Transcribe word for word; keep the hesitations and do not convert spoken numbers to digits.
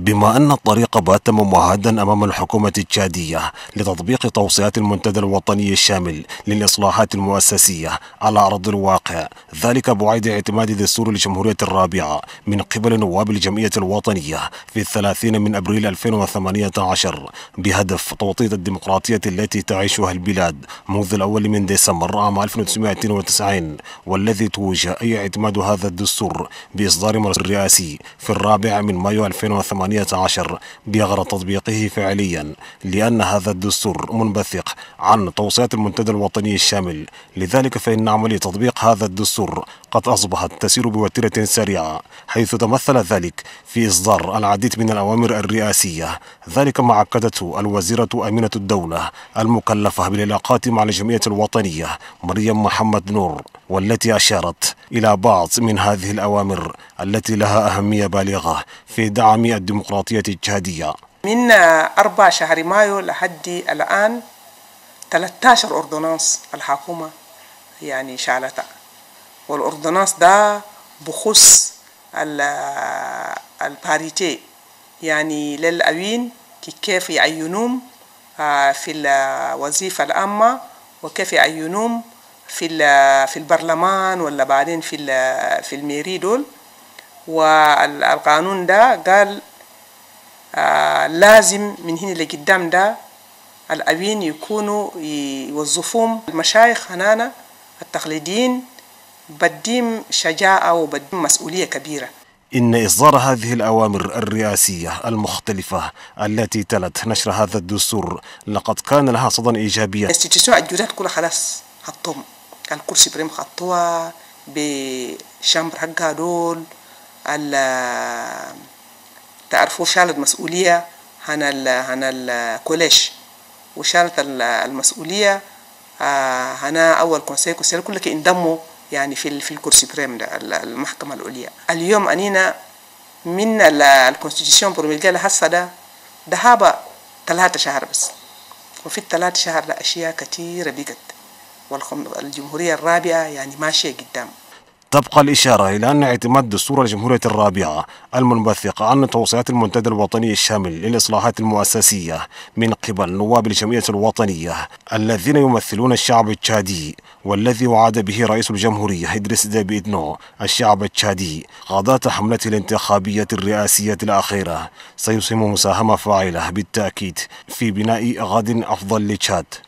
بما أن الطريق بات ممهدا أمام الحكومة التشادية لتطبيق توصيات المنتدى الوطني الشامل للإصلاحات المؤسسية على أرض الواقع، ذلك بعيد اعتماد دستور الجمهورية الرابعة من قبل نواب الجمعية الوطنية في الثلاثين من أبريل ألفين وثمانية عشر بهدف توطيد الديمقراطية التي تعيشها البلاد منذ الأول من ديسمبر عام ألف وتسعمائة وتسعين، والذي توج أي اعتماد هذا الدستور بإصدار مرسوم رئاسي في الرابع من مايو ألفين وثمانية عشر بغرض تطبيقه فعليا، لأن هذا الدستور منبثق عن توصيات المنتدى الوطني الشامل. لذلك فإن عملية تطبيق هذا الدستور قد أصبحت تسير بوتيرة سريعة، حيث تمثل ذلك في إصدار العديد من الأوامر الرئاسية، ذلك ما أكدته الوزيرة أمينة الدولة المكلفة بالعلاقات مع الجمعية الوطنية مريم محمد نور، والتي أشارت إلى بعض من هذه الأوامر التي لها أهمية بالغة في دعم الديمقراطية التشادية. من أربعة شهر مايو لحد الآن ثلاثة عشر أوردونانس الحكومة يعني شالتها، والأوردونانس ده بخص الباريتي، يعني للأوين كيف يعينون في الوظيفة العامة وكيف يعينون في في البرلمان ولا بعدين في في الميري دول. والقانون ده قال آه لازم من هنا لقدام ده الأبين يكونوا يوظفون المشايخ هنانا التقليديين بديم شجاعة وبديم مسؤولية كبيرة. إن إصدار هذه الأوامر الرئاسية المختلفة التي تلت نشر هذا الدستور لقد كان لها صدى إيجابية. انستيتيوشن الجداد كلها خلاص حطوهم، الكرسي بريم خطوها بشامبر حقها دول، تعرفوا شالت مسؤولية عن عن الكوليش، وشالت المسؤولية هنا أول كونسيل كونسيل كلها انضموا يعني في في الكرسي بريم ده المحكمة العليا. اليوم أنينا من الكونستيتيوشن بروميلجا لهسه ده دهابة ثلاثة شهر بس، وفي الثلاث شهر ده أشياء كثيرة بقت، والجمهورية الرابعة يعني ماشية قدام. تبقى الإشارة إلى أن اعتماد دستور الجمهورية الرابعة المنبثق عن توصيات المنتدى الوطني الشامل للإصلاحات المؤسسية من قبل نواب الجمعية الوطنية الذين يمثلون الشعب التشادي، والذي وعد به رئيس الجمهورية إدريس ديبي إتنو الشعب التشادي غداة حملته الانتخابية الرئاسية الأخيرة، سيسهم مساهمة فاعلة بالتأكيد في بناء غد أفضل لتشاد.